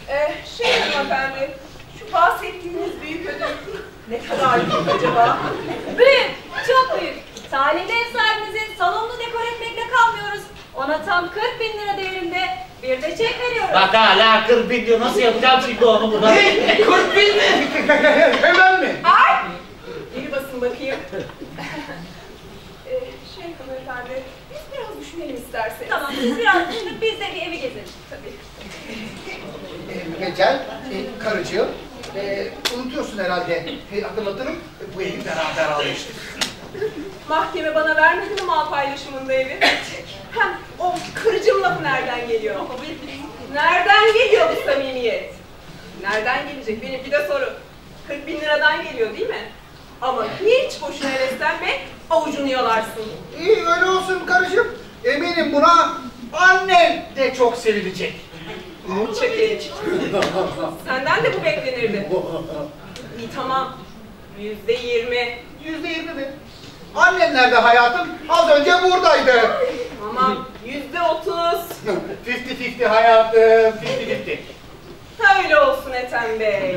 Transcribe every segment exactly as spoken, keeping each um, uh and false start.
Ee, şey hanımefendi, şu bahsettiğiniz büyük ödül ne kadar büyük acaba? Büyük, çok büyük. Talihli ev sahibimizin salonunu dekor etmekle kalmıyoruz. Ona tam kırk bin lira değerinde bir de çek veriyoruz. Bak hala kırk bin diyor, nasıl yapacağım şimdi onu burada? Ne? kırk bin mi? Hemen mi? Ay! Geri basın bakayım. ee, şey hanımefendi, biz biraz düşünelim isterseniz. Tamam, siz biraz düşünün, biz de bir evi gezelim. Tabii. Ecel, e, karıcığım, e, unutuyorsun herhalde. E, hatırlatırım, e, bu evi beraber almıştık. Mahkeme bana vermedi mi mal paylaşımında evi? Hem o kırıcım lafı nereden geliyor? Nereden geliyor bu samimiyet? Nereden gelecek? Benimki de soru. kırk bin liradan geliyor değil mi? Ama hiç boşuna heveslenme, avucunu yalarsın. İyi, öyle olsun karıcığım. Eminim buna annen de çok sevinecek. Çekil. Senden de bu beklenirdi. İyi tamam. Yüzde yirmi. Yüzde yirmi mi? Annen nerede hayatım? Az önce buradaydı. Tamam. Yüzde otuz. Fifty fifty hayatım, fifty fifty. Öyle olsun Ethem Bey.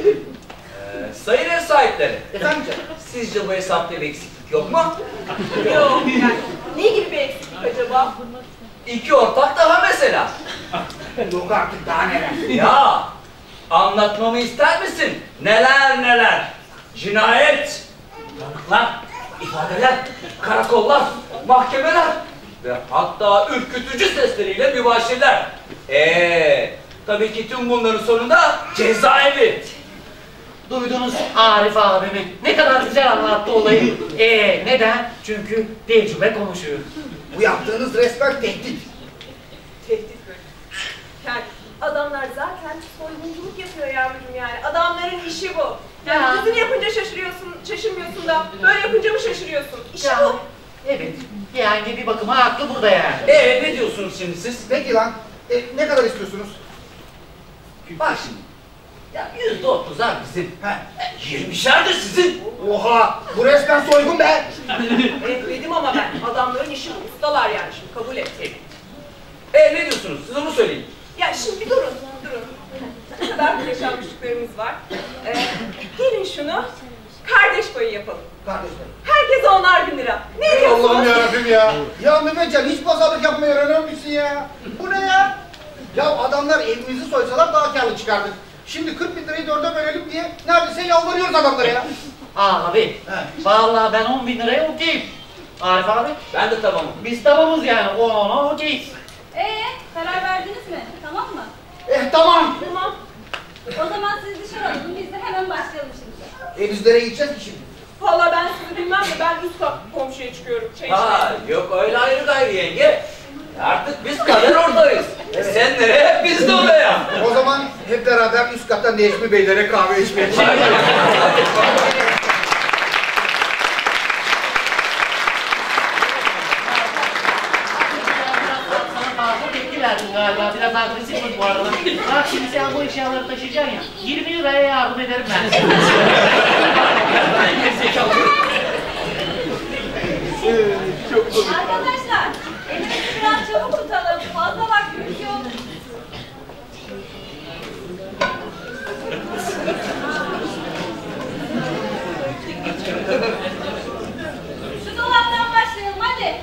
Ee, sayın ev sahipleri, Efendim canım? sizce bu hesapta bir eksiklik yok mu? Yok yani. Ne gibi bir eksiklik acaba? İki ortak daha mesela. Yok artık daha neler. Ya, anlatmamı ister misin? Neler neler? Cinayet, tanıklar, ifadeler, karakollar, mahkemeler ve hatta ürkütücü sesleriyle mübaşirler. Eee, tabii ki tüm bunların sonunda cezaevi. Duydunuz Arif abimi. Ne kadar güzel anlattı olayı. Ee neden? Çünkü tecrübe konuşuyor. Bu yaptığınız resmen tehdit. Tehdit mi? Yani adamlar zaten soygunculuk yapıyor yavrucuğum yani. Adamların işi bu. Yani Ya. düzgün yapınca şaşırıyorsun, şaşırmıyorsun da böyle yapınca mı şaşırıyorsun? İşi Ya, bu. evet. Yani bir bakıma haklı burada yani. Ee, ne diyorsunuz şimdi siz? Peki lan, e, ne kadar istiyorsunuz? Bak şimdi, ya yüzde otuzlar bizim, He. yirmişer de sizin. Oha, bu resmen soygun be. Evet dedim ama ben. Adamların işi bu. Ustalar yani şimdi kabul et. Ee, ne diyorsunuz? Siz onu söyleyin. Ya şimdi bir durun, durun. Ne kadar yaşanmışlıklarımız var. Ee, gelin şunu kardeş payı yapalım. Kardeşler. Herkese onar bin lira. Ne Ey diyorsunuz? Allah'ım yarabbim ya. Ya Mehmetcan hiç pazarlık yapmayı öğrenir misin ya? Bu ne ya? Ya adamlar evimizi soysalar daha karlı çıkardık. Şimdi kırk bin lirayı dörde bölelim diye neredeyse yalvarıyoruz adamlara ya. Abi, He. vallahi ben on bin liraya okeyim. Arif abi, Ben de tamamım. biz tamamız yani. On ona okeyiz. Ee, karar verdiniz mi? Tamam mı? Eh tamam. Tamam. O zaman siz dışarı alın, biz de hemen başlayalım şimdi. E biz nereye gideceğiz ki şimdi? Valla ben sizi bilmem de ben üst kat komşuya çıkıyorum. Çay Ha, içmeye. yok öyle ayrı gayrı yenge. Artık biz kader oradayız. E sen nereye, biz de oraya. O zaman hep beraber üst katta Necmi Beylere kahve içmeye çıkalım. Sana fazla tepki verdin galiba. Biraz agresifsin bu arada. Bak şimdi sen bu eşyaları taşıyacaksın ya. yirmi liraya yardım ederim ben sana. Arkadaşlar, elimizi biraz çabuk tutalım. Fazla vaktimiz yok. Şu dolaptan başlayalım hadi.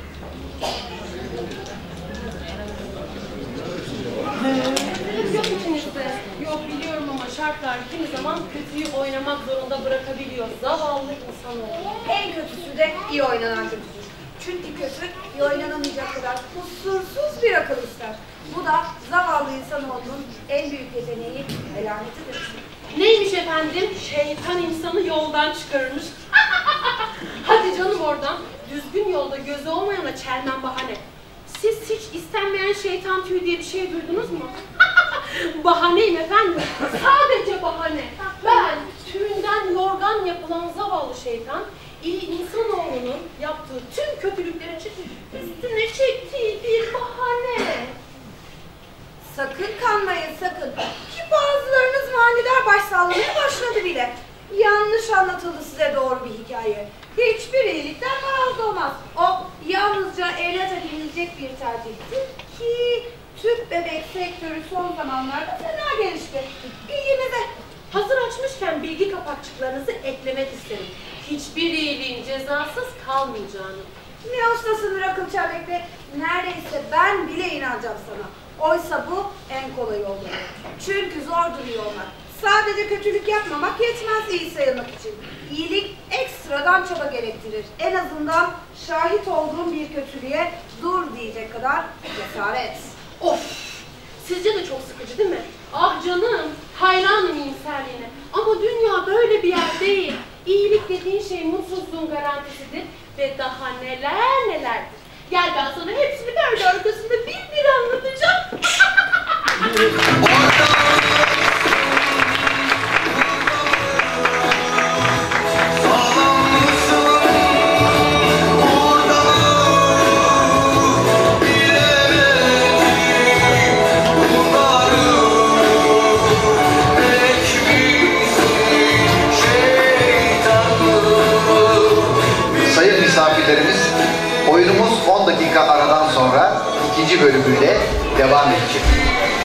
Yok içinizde. Yok biliyorum ama şartlar kimi zaman kötüyü oynamak zorunda bırakabiliyor. Zavallı insanoğlu. En kötüsü de iyi oynanan kötüsü. Çünkü kötü iyi oynanamayacak kadar kusursuz bir akıl ister. Bu da zavallı insanoğlunun en büyük yeteneği ve lanetidir. Neymiş efendim? Şeytan insanı yoldan çıkarırmış. Hadi canım oradan. Düzgün yolda gözü olmayana çelmen bahane. Siz hiç istenmeyen şeytan tüyü diye bir şey duydunuz mu? Bahaneyim efendim. Sadece bahane. Ben tüyünden yorgan yapılan zavallı şeytan, iyi insanoğlunun yaptığı tüm kötülükler için üstüne çektiği bir bahane. Sakın kanmayın sakın. Ki bazılarınız manidar baş sallamaya başladı bile. Yanlış anlatıldı size doğru bir hikaye. Hiçbir iyilikten maraz olmaz. O yalnızca evlat edinilecek bir tercihtir ki tüp bebek sektörü son zamanlarda fena daha gelişti. İyinize. Hazır açmışken bilgi kapakçıklarınızı eklemek isterim. Hiçbir iyiliğin cezasız kalmayacağını. Ne ustasındır akıl çelmekte. Neredeyse ben bile inanacağım sana. Oysa bu en kolay yolu. Çünkü zor duruyor olmak. Sadece kötülük yapmamak yetmez iyi sayılmak için. İyilik ekstradan çaba gerektirir. En azından şahit olduğum bir kötülüğe dur diyecek kadar cesaret. Of! Sizce de çok sıkıcı değil mi? Ah canım, hayranım iyimserliğine. Ama dünya böyle bir yer değil. İyilik dediğin şey mutsuzluğun garantisidir ve daha neler nelerdir. Gel ben sana hepsini perde arkasında bir bir anlatacağım. Sayın misafirlerimiz, oyunumuz on dakika aradan sonra ikinci bölümüyle devam edecek.